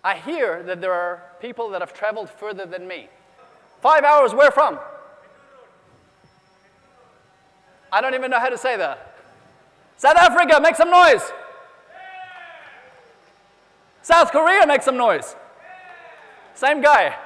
I hear that there are people that have traveled further than me. 5 hours, where from? I don't even know how to say that. South Africa, make some noise. South Korea, make some noise. Same guy.